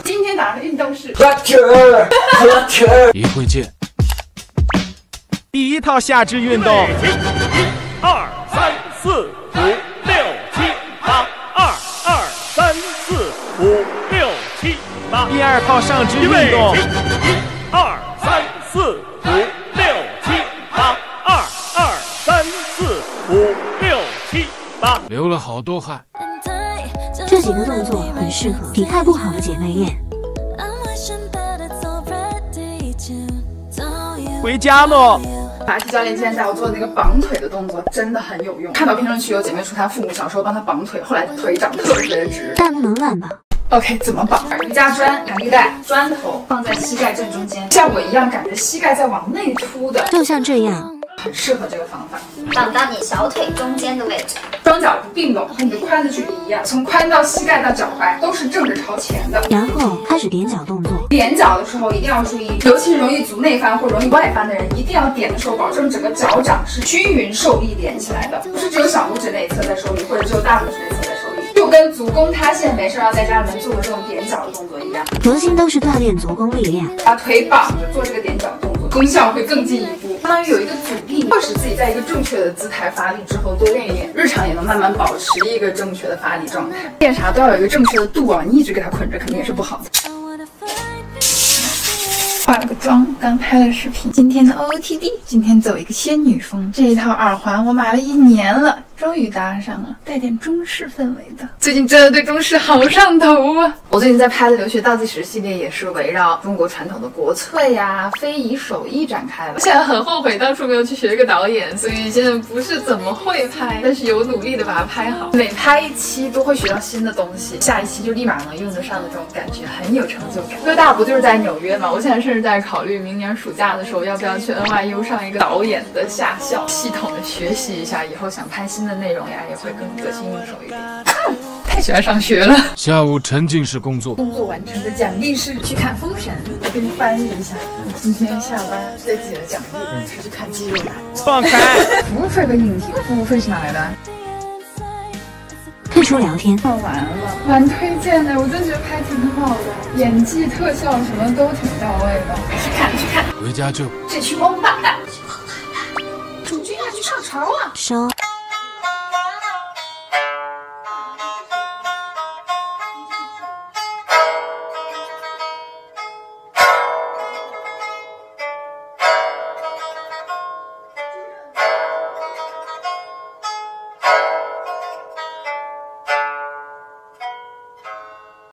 今天打的运动是一会见。 第一套下肢运动。1、 2、3、4、5、6、7、8。2、3、4、5、6、7、8。 第二套上肢运动。 1、2、3、4、5、6、7、8。2、3、4、5、6、7、8。 流了好多汗。 这几个动作很适合体态不好的姐妹练。 回家喽。 马体教练今天带我做的那个绑腿的动作真的很有用。看到评论区有姐妹说她父母小时候帮她绑腿，后来腿长特别直。 但不能乱绑。 OK， 怎么绑？瑜伽砖、弹力带，砖头放在膝盖正中间，像我一样感觉膝盖在往内凸的， 就像这样。 很适合这个方法。 绑到你小腿中间的位置， 双脚不并拢，和你的髋的距离一样，从髋到膝盖到脚踝都是正着朝前的。 然后开始踮脚动作。 踮脚的时候一定要注意，尤其是容易足内翻或容易外翻的人，一定要踮的时候保证整个脚掌是均匀受力连起来的，不是只有小拇指那一侧在受力，或者只有大拇指那一侧在受力。就跟足弓塌陷没事要在家里面做的这种踮脚的动作一样， 核心都是锻炼足弓力量。 把腿绑着做这个踮脚动作，功效会更进一步，相当于有一个阻力，迫使自己在一个正确的姿态发力之后多练一练，日常也能慢慢保持一个正确的发力状态。练啥都要有一个正确的度啊，你一直给它捆着肯定也是不好的。化了个妆，刚拍了视频。今天的 OOTD， 今天走一个仙女风。这一套耳环我买了1年了，终于搭上了，带点中式氛围的。最近真的对中式好上头啊！我最近在拍的留学倒计时系列也是围绕中国传统的国粹呀、非遗手艺展开的。我现在很后悔当初没有去学一个导演，所以现在不是怎么会拍，但是有努力的把它拍好。每拍一期都会学到新的东西，下一期就立马能用得上的这种感觉，很有成就感。哥大不就是在纽约吗？我现在甚至在考虑明年暑假的时候要不要去 NYU 上一个导演的下校，系统的学习一下，以后想拍新的内容呀也会更得心应手一点。太喜欢上学了。 下午沉浸式工作， 工作完成的奖励是去看《封神》，我给你翻译一下。今天下班对自己的奖励是去看肌肉男。 放开！ 服务费和应聘，服务费是哪来的？ 退出聊天。 看完了，蛮推荐的，我真觉得拍挺好的，演技、特效什么都挺到位的。去看去看。 回家就这群王八蛋，主君要去上朝啊！ 收。